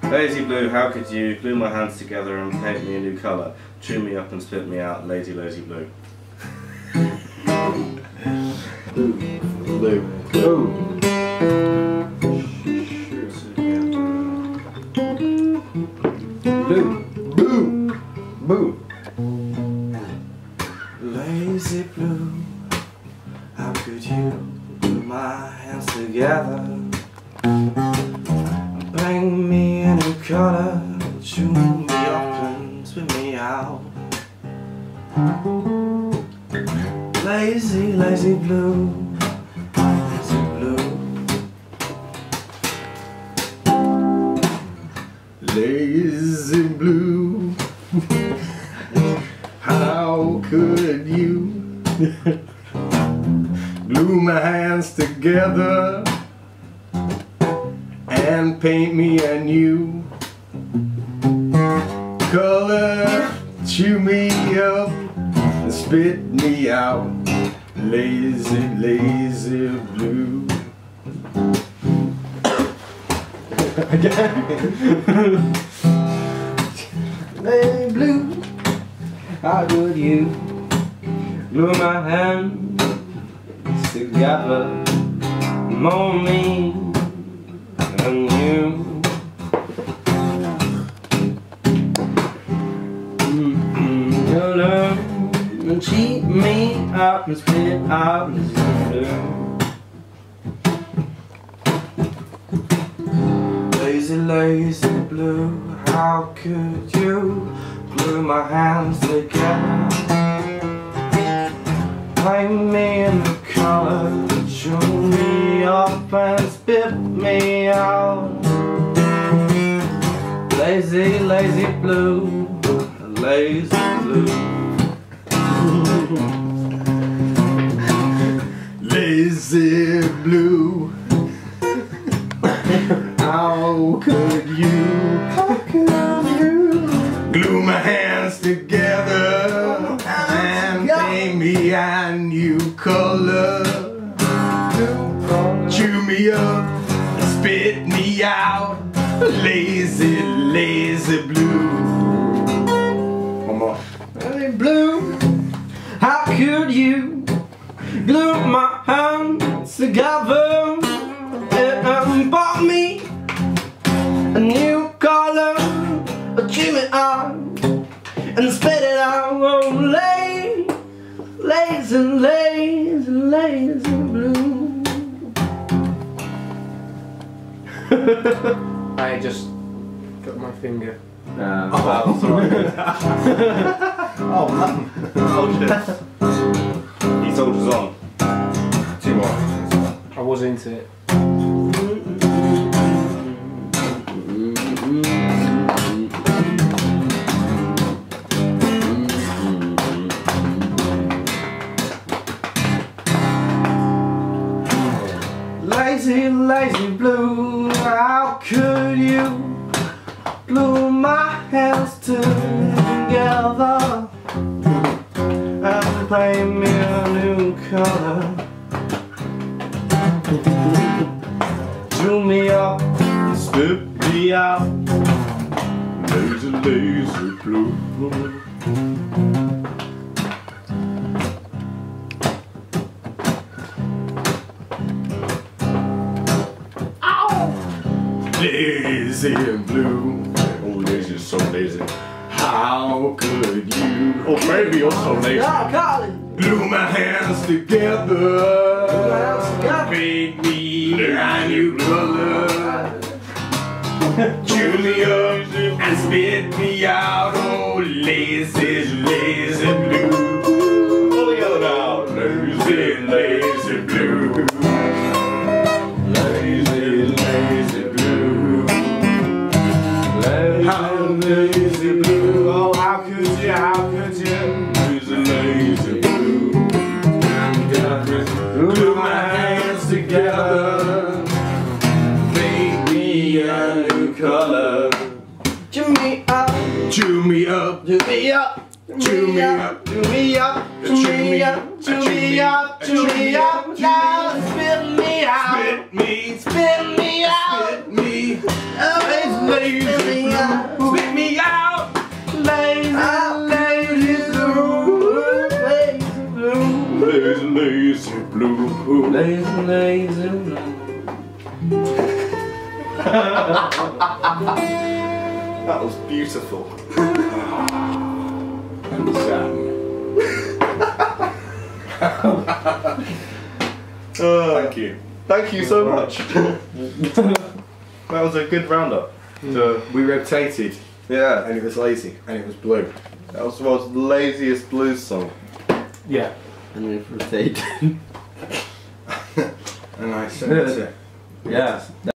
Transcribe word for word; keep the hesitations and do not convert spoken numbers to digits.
Lazy blue, how could you glue my hands together and paint me a new colour? Chew me up and spit me out, lazy, lazy blue. Blue. Blue. Blue. Boo. Boo. Lazy blue, how could you glue my hands together? Bring me a new colour, chew me up and spit me out. Lazy, lazy blue, lazy blue. Lazy blue, how could you glue my hands together and paint me a new color, chew me up and spit me out. Lazy, lazy blue. Lazy blue, how could you glue my hands together, more me and you? Mm-hmm. You learn and cheat me up and spit out lazy, lazy blue, how could you glue my hands together, paint me in the colour, chew me up and spit me out. Lazy, lazy blue, lazy blue. Lazy blue, how could you, how could you glue my hands together and paint me a new color, chew me up and spit me out. Lazy, lazy blue. One more. Lazy blue, how could you glue my hands together and bought me a new color, chew me out and spit it out. Oh, lazy, lazy, lazy, lazy blue. I just got my finger. Nah, oh, sorry. Oh, man. Soldiers. He soldiers on. Two more. I was into it. Lazy, lazy blue, how could you glue my hands together and paint me a new color, chew me up and spit me out. Lazy, lazy blue. Lazy and blue. Oh, lazy, so lazy. How could you? Oh, baby, you're so lazy. Glue my hands together. Paint me a new color. Chew me up and spit me out. Oh, lazy, lazy blue. Pull together now. Lazy, lazy blue. Lazy, lazy blue. How lazy blue, oh how could you, how could you? Lazy, lazy blue. Glue my hands together, make me a new color. Chew me up, chew me up, chew me up, chew me up, chew me up, chew me up, chew me up, chew me up, now spit me out, spit me, spit me out, spit me, oh, lazy blue, spit me out, lazy, lazy blue, lazy blue, lazy, lazy blue, lazy, lazy blue. That was beautiful. and Sam. Uh, Thank you. Thank you so much. That was a good roundup. So we rotated, Yeah, and it was lazy, and it was blue. that was the world's laziest blues song. Yeah. And we've rotated. And I sent it. Yeah.